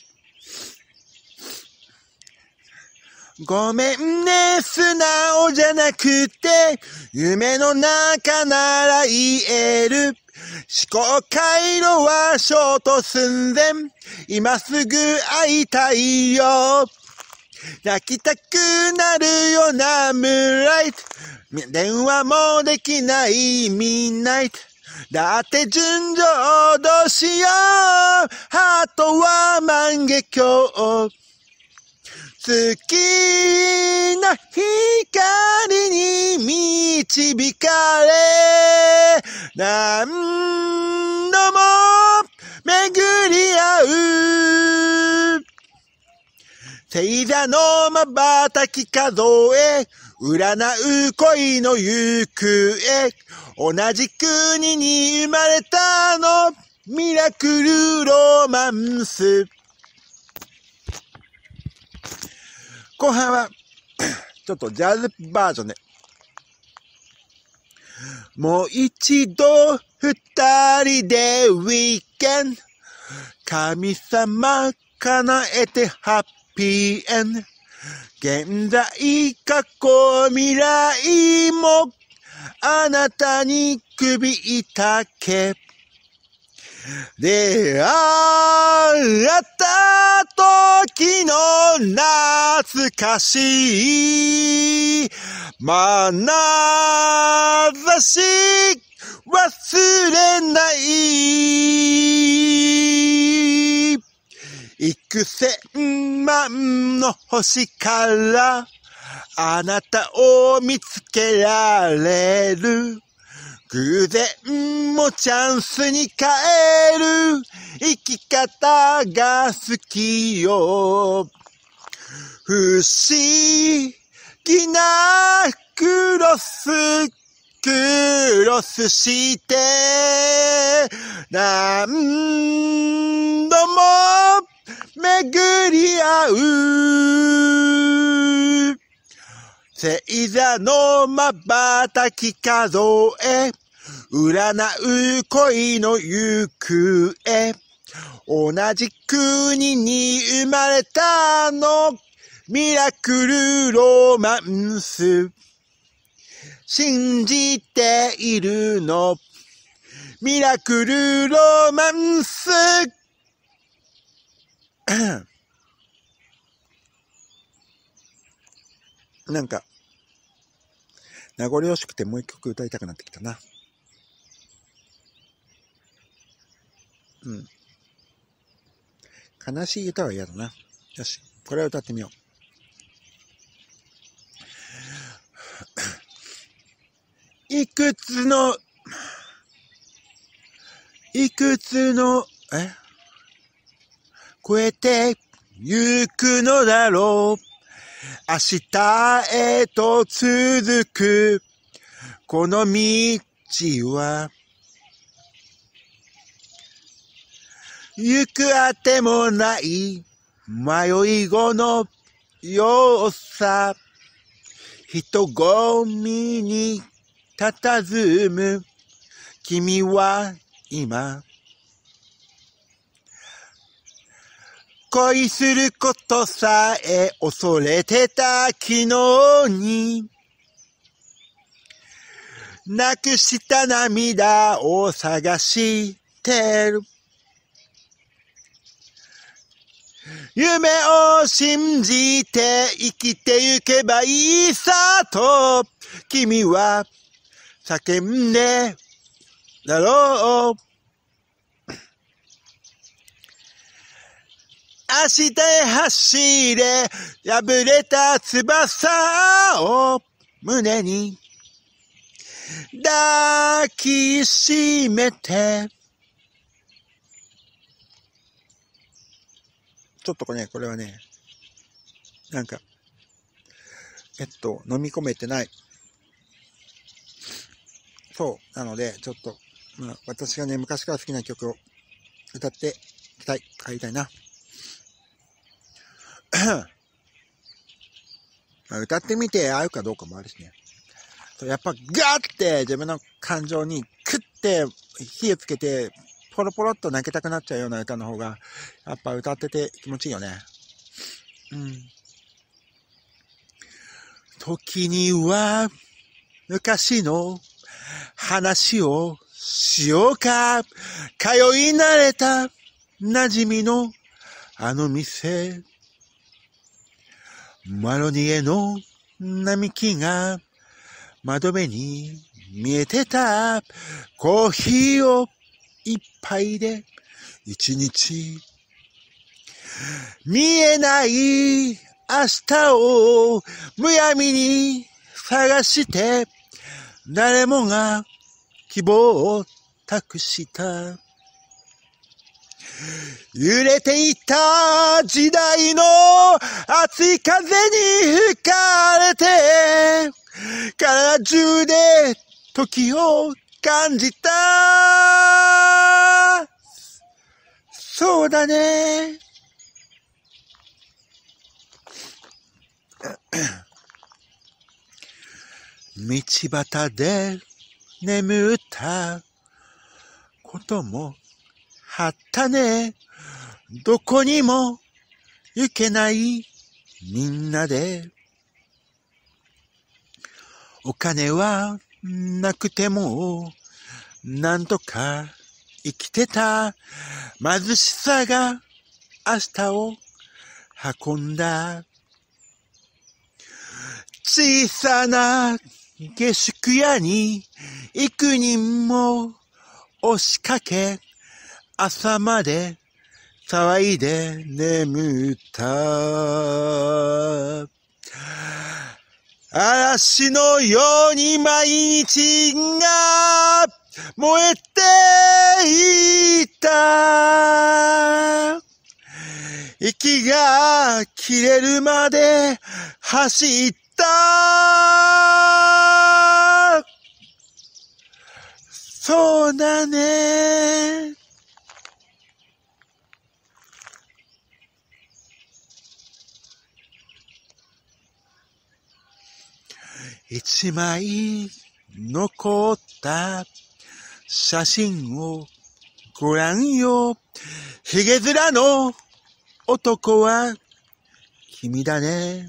[SPEAKER 1] ごめんね、素直じゃなくて、夢の中なら言える。思考回路はショート寸前。今すぐ会いたいよ。泣きたくなるようなムーンライト。電話もできないミッドナイト。だって純情どうしよう。ハートは万華鏡。好きな光に導かれ、何度も巡り合う。星座の瞬き数え、占う恋の行方。同じ国に生まれたの、ミラクルロマンス。後半は、ちょっとジャズバージョンで。もう一度二人でウィーケンド。神様叶えてハッピーエンド。現在、過去、未来も、あなたに首痛け。 出会った時の懐かしい眼差し忘れない。幾千万の星からあなたを見つけられる。偶然もチャンスに変える生き方が好きよ。不思議なクロスして何度も巡り合う。星座の瞬き数え占う恋の行方。同じ国に生まれたのミラクルロマンス。信じているのミラクルロマンス。なんか名残惜しくてもう一曲歌いたくなってきたな。悲しい歌は嫌だな。よし、これを歌ってみよう。いくつの超えてゆくのだろう。明日へと続くこの道は行くあてもない迷い子のようさ。人混みに佇む君は今恋することさえ恐れてた昨日になくした涙を探してる。夢を信じて生きてゆけばいいさと君は叫んでだろう。明日へ走れ破れた翼を胸に抱きしめて。ちょっとこれはね、なんか飲み込めてない。そうなのでちょっと、私がね昔から好きな曲を歌っていきたい、帰りたいな。歌ってみて合うかどうかもあるしね。やっぱガーって自分の感情にクッて火をつけてポロポロっと泣けたくなっちゃうような歌の方がやっぱ歌ってて気持ちいいよね。時には昔の話をしようか。通い慣れた馴染みのあの店。マロニエの並木が窓辺に見えてた。コーヒーを一杯で一日。見えない明日をむやみに探して、誰もが希望を託した。揺れていた時代の熱い風に吹かれて、体中で時を感じた。そうだね。道端で眠ったこともあったね。どこにも行けないみんなで。お金はなくてもなんとか生きてた貧しさが明日を運んだ。小さな下宿屋に幾人も押しかけ、朝まで騒いで眠った。嵐のように毎日が燃えていた。息が切れるまで走った。そうだね。一枚残った写真をご覧よ。ひげ面の男は君だね。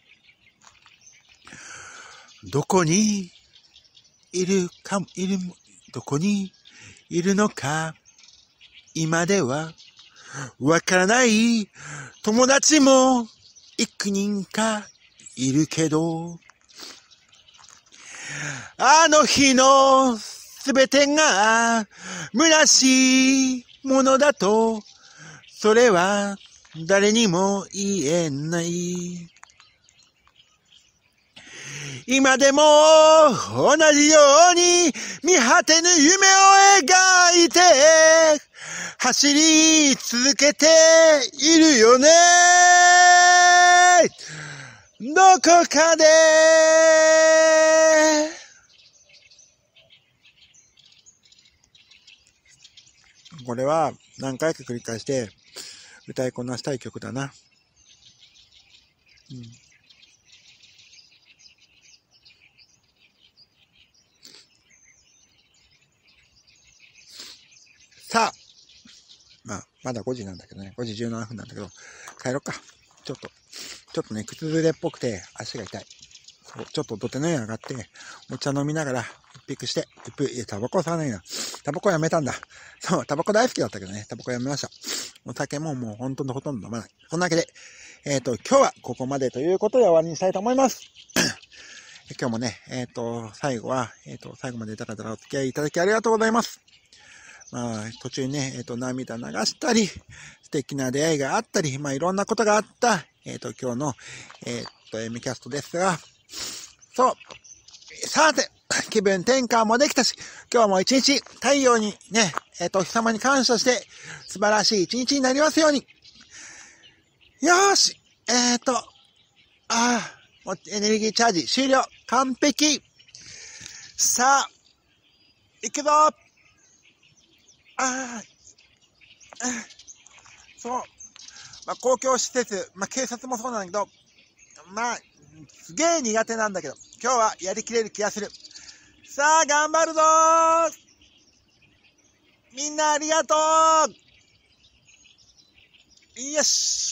[SPEAKER 1] どこにいるのか今ではわからない。友達も幾人かいるけど、あの日のすべてが虚しいものだと、それは誰にも言えない。今でも同じように見果てぬ夢を描いて走り続けているよね。どこかでこれは何回か繰り返して歌いこなしたい曲だな。さあ、まだ5時なんだけどね、5時17分なんだけど、帰ろっか。ちょっとね、靴ずれっぽくて足が痛い。ちょっと土手の上に上がって、お茶飲みながら、一服して、タバコは吸わないな。タバコやめたんだ。そう、タバコ大好きだったけどね、タバコやめました。お酒ももうほとんど飲まない。そんなわけで、今日はここまでということで終わりにしたいと思います。今日もね、最後は、最後までだらだらお付き合いいただきありがとうございます。途中にね、涙流したり、素敵な出会いがあったり、いろんなことがあった、今日の、M キャストですが、そう、さて、気分転換もできたし、今日も一日、太陽にね、お日様に感謝して、素晴らしい一日になりますように。よーし、もうエネルギーチャージ終了、完璧。さあ、行くぞ。そう。公共施設、警察もそうなんだけど、すげえ苦手なんだけど、今日はやりきれる気がする。さあ、頑張るぞー。みんなありがとう。よし。